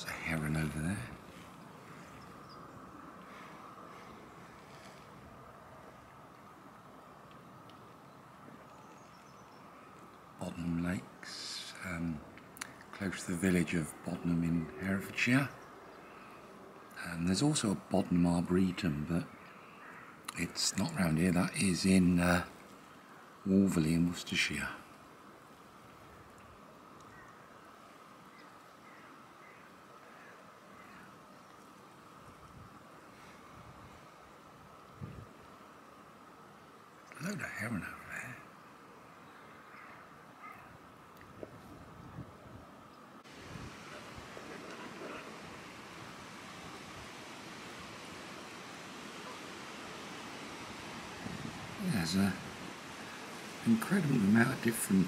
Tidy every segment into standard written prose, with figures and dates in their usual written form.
There's a heron over there. Bodenham Lakes, close to the village of Bodenham in Herefordshire. And there's also a Bodenham Arboretum, but it's not round here. That is in Wolverley in Worcestershire. A load of heron over there. There's an incredible amount of different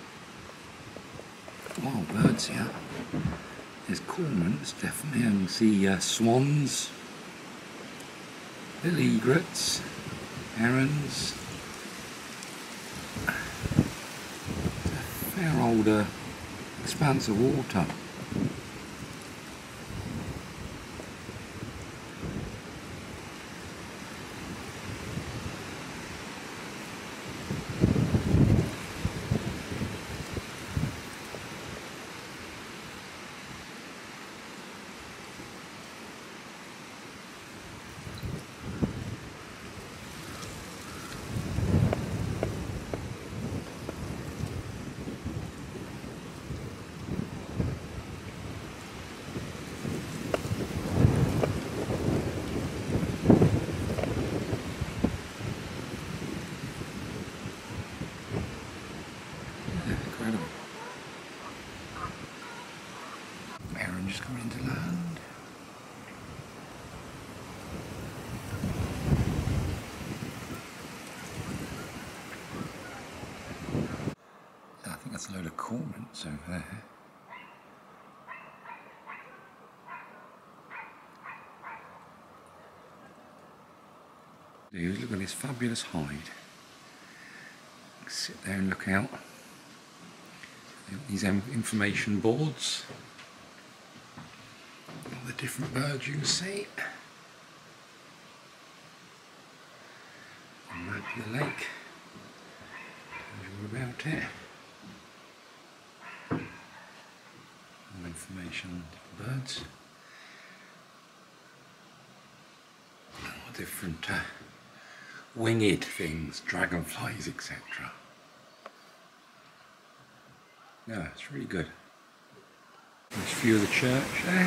wild birds here. There's cormorants, definitely, and you see swans, little egrets, herons. It's a fair old expanse of water. Incredible. Heron just coming into land. I think that's a load of cormorants over there. Dude, look at this fabulous hide. Sit there and look out. These information boards, all the different birds you can see. A map of the lake, tells you all about it. All information on different birds. All different winged things, dragonflies, etc. Yeah, it's really good. Nice view of the church there.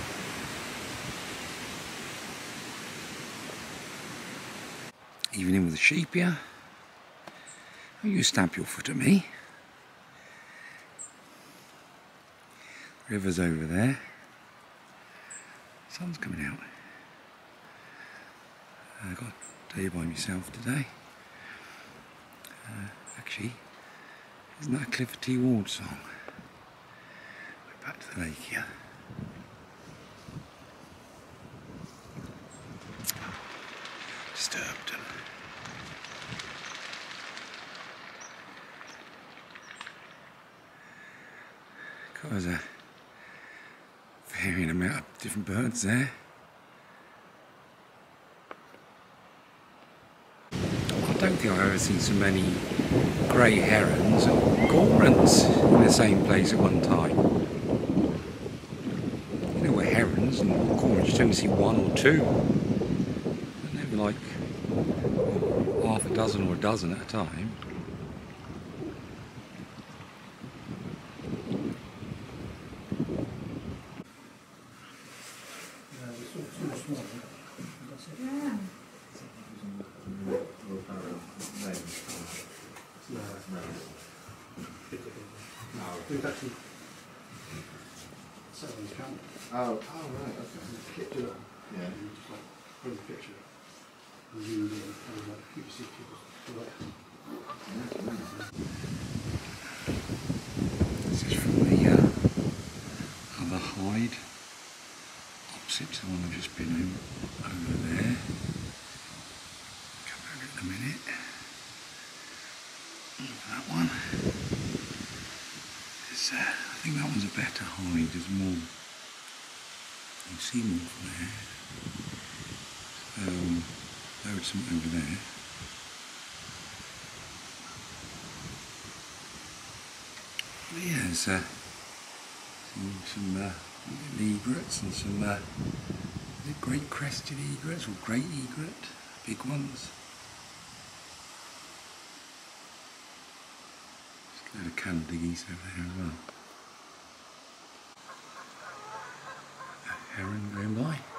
Even in with the sheep here. Oh, you stamp your foot at me. River's over there. Sun's coming out. I got a day by myself today. Actually, isn't that a Clifford T. Ward song? We're back to the lake here. Disturbed. There's a varying amount of different birds there. I don't think I've ever seen so many grey herons and cormorants in the same place at one time. You know, where herons and cormorants you tend to see one or two. And they were like half a dozen or a dozen at a time. Oh, right, okay. Picture it. Yeah. And you just like bring the picture and you like keep your seat This is from the other hide, opposite to the one I've just been in, over there. Come over in a minute. That one. I think that one's a better hide, there's more You can see more from there. So load some over there. But yeah, there's some little egrets and some great crested egrets or great egret, big ones. Just a load of Canada geese over there as well. A heron going by.